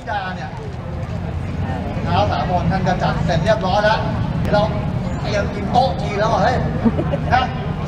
ธิดาเนี่ยเท้าสามนท่านก็จัดเสร็จเรียบร้อยแล้วเดี๋ยวเราเตรียมกินโต๊ะจีนแล้วเฮ้ยนะ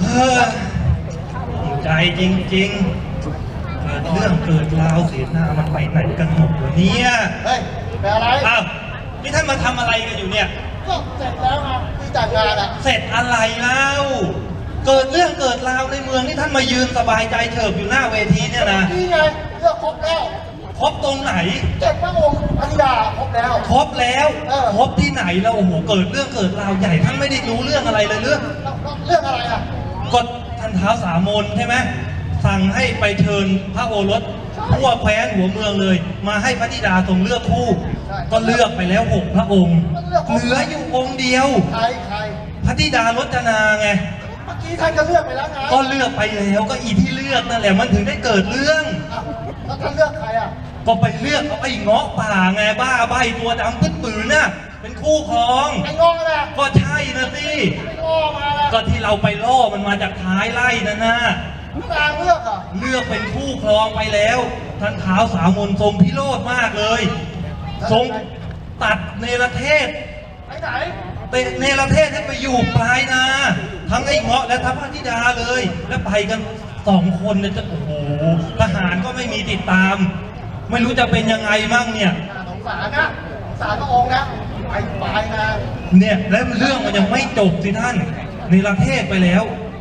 ใจจริงๆเกิดเรื่องเกิดราวเสียหน้ามันไปไหนกันหมดวะเนี่ยเฮ้ยเป็นอะไรอ้าวนี่ท่านมาทำอะไรกันอยู่เนี่ยก็เสร็จแล้วครับที่จัดงานอะเสร็จอะไรแล้วเกิดเรื่องเกิดราวในเมืองนี่ท่านมายืนสบายใจเฉิบอยู่หน้าเวทีเนี่ยนะนี่ไงเรื่องครบแล้วครบตรงไหน 7 พระองค์พระธิดาครบแล้วครบแล้วครบที่ไหนแล้วโอ้โหเกิดเรื่องเกิดราวใหญ่ท่านไม่ได้รู้เรื่องอะไรเลยเรื่องอะไรอ่ะก็ท่านท้าวสามนใช่ไหมสั่งให้ไปเชิญพระโอรสทั่วแคว้นหัวเมืองเลยมาให้พระธิดาทรงเลือกคู่ก็เลือกไปแล้ว6 พระองค์เหลืออยู่องค์เดียวใครพระธิดารจนาไงเมื่อกี้ท่านก็เลือกไปแล้วไงก็เลือกไปแล้วก็อีที่เลือกนั่นแหละมันถึงได้เกิดเรื่องแล้วท่านเลือกใครอ่ะก็ไปเลือกเอาไอ้เงาะป่าไงบ้าใบตัวดำปื้นน่ะเป็นคู่ครองไอ้เงาะนะก็ใช่นะสิก็ที่เราไปล่อมันมาจากท้ายไร่นั่นน่ะนางเลือกอ่ะเลือกเป็นคู่ครองไปแล้วท่านท้าวสามนทรงพิโรธมากเลยทรงตัดเนรเทศไปไหนเนรเทศให้ไปอยู่ปลายนาทั้งไอ้เงาะและทัพพระธิดาเลยแล้วไปกัน2 คนเนี่ยจะโอ้โหทหารก็ไม่มีติดตามไม่รู้จะเป็นยังไงมั่งเนี่ยสงสารนะสงสารพระองค์นะไปปลายนาเนี่ยแล้วเรื่องมันยังไม่จบสิท่านเนรเทศไปแล้ว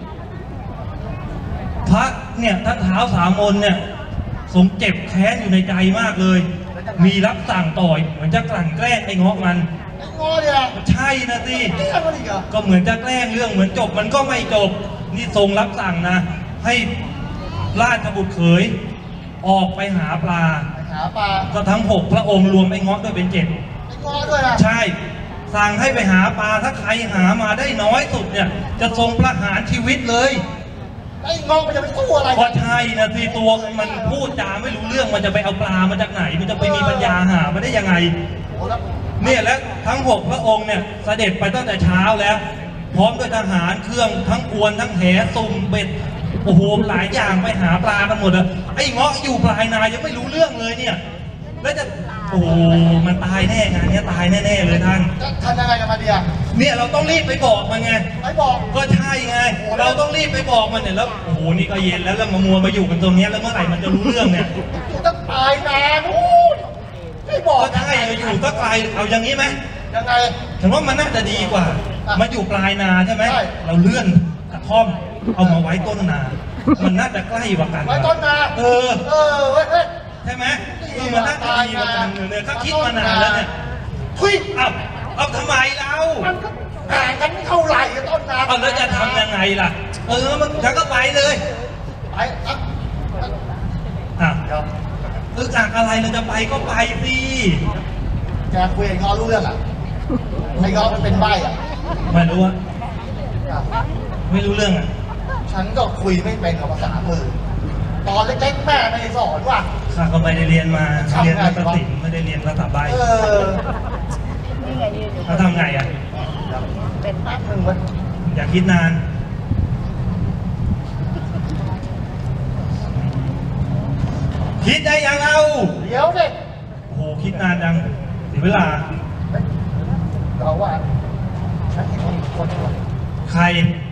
พระเนี่ยท่านท้าวสามนเนี่ยทรงเจ็บแค้นอยู่ในใจมากเลยมีรับสั่งต่อยเหมือนจะกลั่นแกล้งไอ้เงาะมันไอ้เงาะเนี่ยใช่นะสิก็เหมือนจะแกล้งเรื่องเหมือนจบมันก็ไม่จบนี่ทรงรับสั่งนะให้ราชบุตรเขยออกไปหาปลาก็ทั้ง6 พระองค์รวมไอ้เงาะด้วยเป็น7ไอ้เงาะด้วยนะใช่สั่งให้ไปหาปลาถ้าใครหามาได้น้อยสุดเนี่ยจะทรงประหารชีวิตเลยไอ้เงาะมันจะไปสู้อะไรก็ใช่นะสิตัวมันพูดจาไม่รู้เรื่องมันจะไปเอาปลามาจากไหนมันจะไปมีปัญญาหามาได้ยังไงเนี่ยและทั้ง6 พระองค์เนี่ยเสด็จไปตั้งแต่เช้าแล้วพร้อมด้วยทหารเครื่องทั้งอวนทั้งแหสุ่มเบ็ดโอ้โหหลายอย่างไปหาปลากันหมดเลยไอ้เงาะอยู่ปลายนายังไม่รู้เรื่องเลยเนี่ยแล้วจะโอ้มันตายแน่งานนี้ตายแน่ๆเลยท่านยังไงกันมาเดียเนี่ยเราต้องรีบไปบอกมันไงไปบอกก็ใช่ไงเราต้องรีบไปบอกมันเนี่ยแล้วโอ้โหนี่ก็เย็นแล้วมามัวมาอยู่กันตรงนี้แล้วเมื่อไหร่มันจะรู้เรื่องเนี่ยต้องตายนานโอ้ยไม่บอกก็ใช่อยู่ก็ไกลเอาอย่างนี้ไหมยังไงฉันว่ามันน่าจะดีกว่ามาอยู่ปลายนาใช่ไหมเราเลื่อนกระท่อมเอามาไว้ต้นนามันน่าจะใกล้กว่ากันไว้ต้นนาเว้ยใช่ไหมมันน่าจะดีกว่ากันเนี่ยถ้าคิดมานานแล้วเนี่ยคุยเอาทำไมเรามันก็ห่างกันเท่าไหร่ต้นนาแล้วจะทำยังไงล่ะมันฉันก็ไปเลยไปจากอะไรเราจะไปก็ไปสิแกคุยกับเงาะรู้เรื่องอ่ะไอ้เงาะมันเป็นใบ้อ่ะไม่รู้อะไม่รู้เรื่องอ่ะฉันก็คุยไม่เป็นกับภาษามือตอนเล็กๆแม่ไม่ได้สอนว่ะข้าก็ไม่ได้เรียนมาเรียนภาษาศิลป์ไม่ได้เรียนภาษาใบเขาทำไงอ่ะเป็นแป๊บนึงวะอย่าคิดนานคิดได้ยังเราเดี๋ยวสิโอ้โหคิดนานจังเสียเวลาเราว่าฉันเห็นคนใคร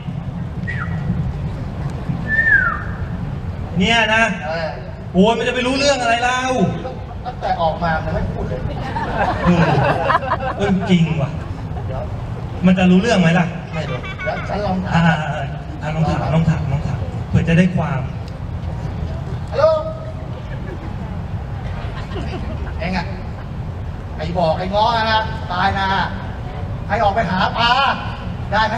เนี่ยนะโอ้ยมันจะไปรู้เรื่องอะไรเล่าตั้งแต่ออกมามันไม่พูดเลยจริงว่ะมันจะรู้เรื่องไหมล่ะไม่รู้แล้วฉันลองถามลองถามเผื่อจะได้ความฮัลโหลเองอะไอ้บอกไอ้ง้อนะตายนะให้ออกไปหาปลาได้ไหม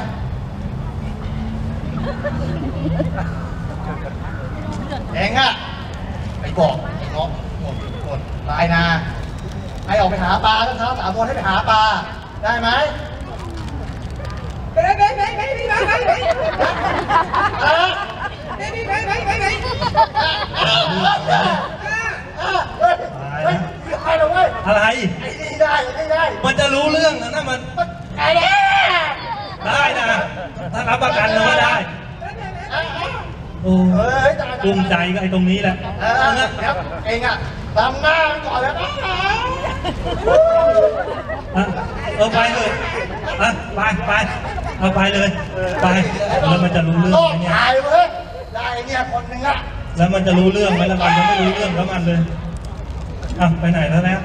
เองอะไอ้บอกไอ้ง้อหมดตายนะให้ออกไปหาปลาทั้งเช้า3 วันให้ไปหาปลาได้ไหมไปอะไรได้มันจะรู้เรื่องนะมันได้นะถ้ารับประกันเราได้โอ้ภูมิใจก็ไอ้ตรงนี้แหละเองอะทำหน้าก่อนแล้วนะไปเลยไปเอาไปเลยไปแล้วมันจะรู้เรื่องไหมเนี่ยตายเว้ยได้เนี่ยคนหนึ่งอะแล้วมันจะรู้เรื่องไหมแล้วมันจะไม่รู้เรื่องแล้วมันเลยไปไหนแล้วนะ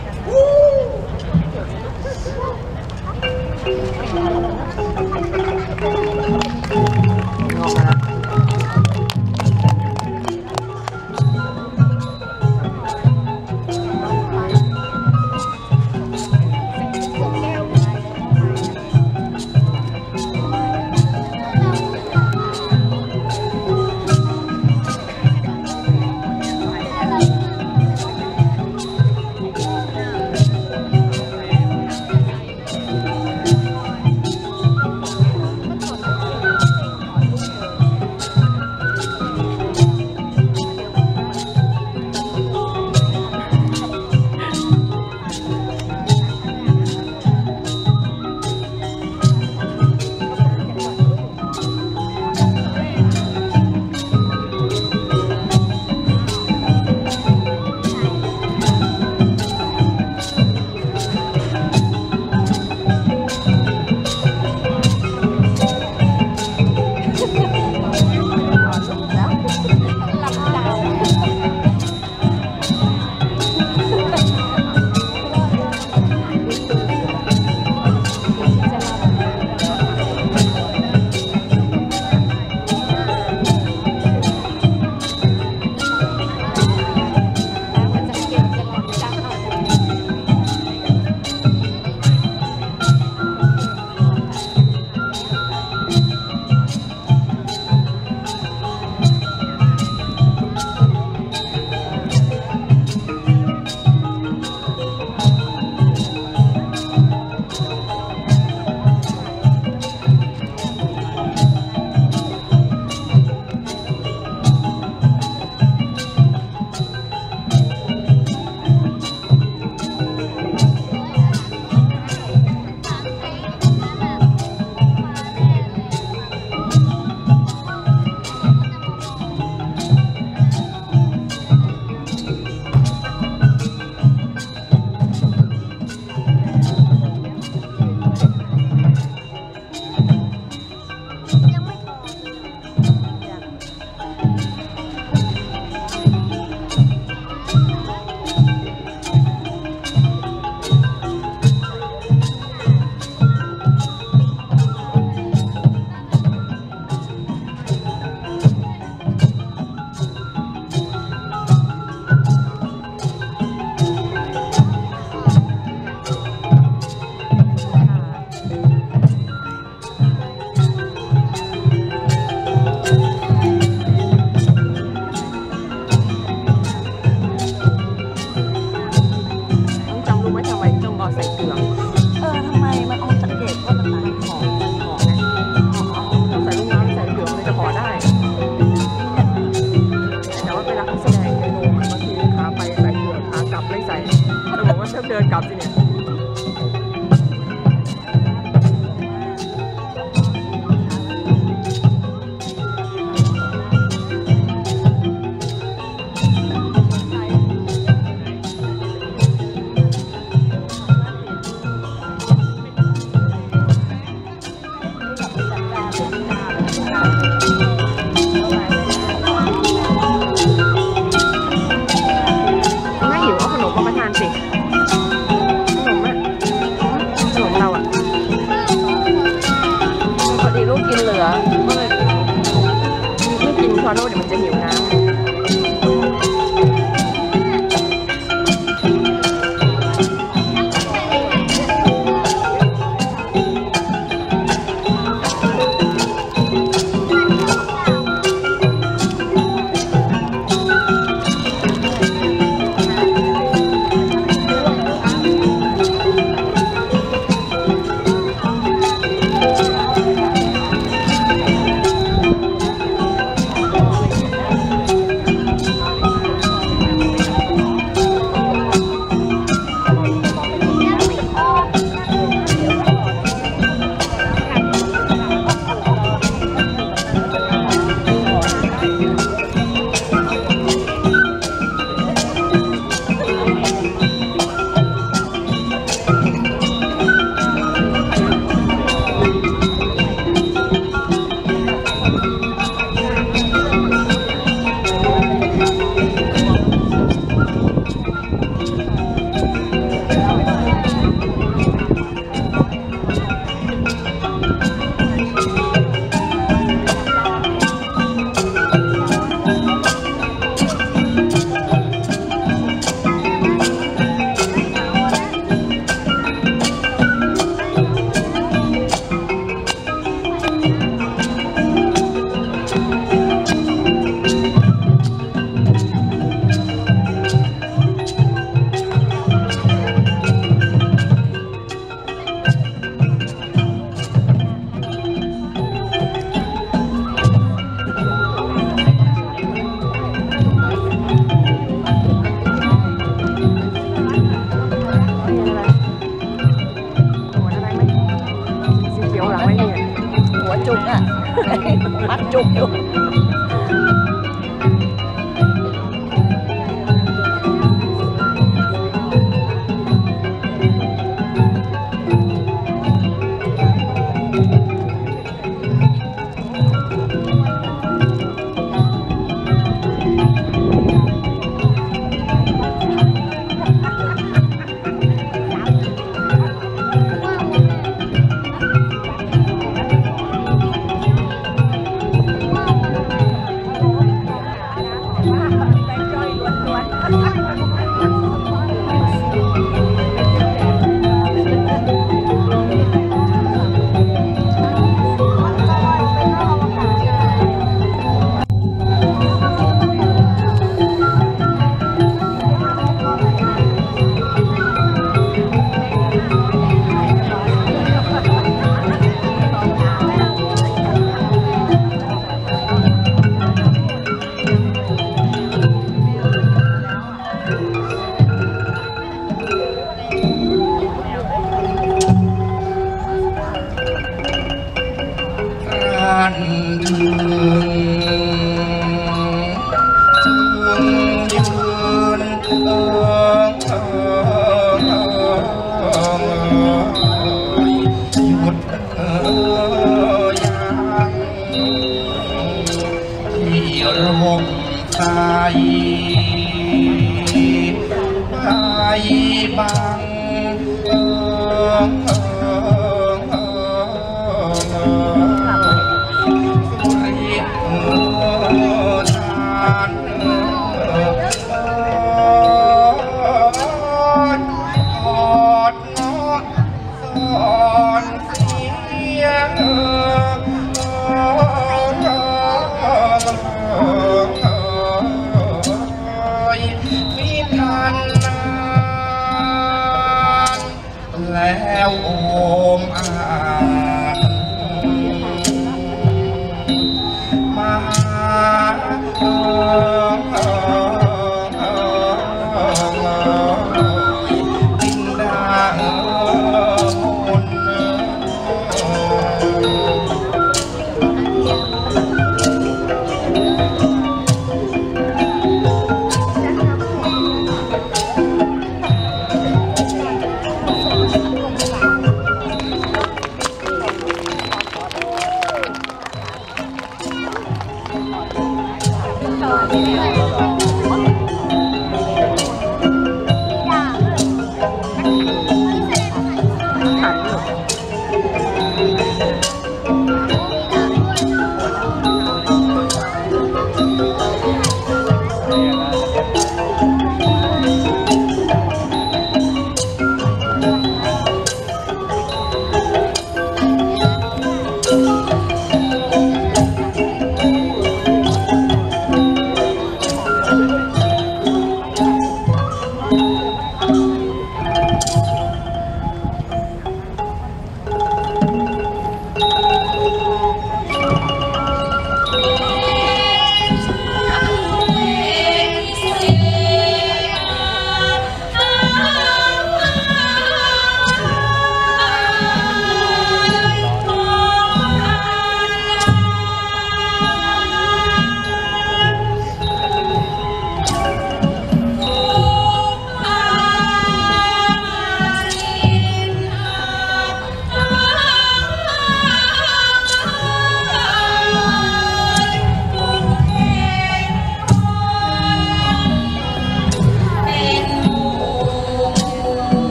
เดินกลับสิเนี่ยพอโน่เดี๋ยวมันจะหิวน้ำจุกอยู่แล้วโอมอา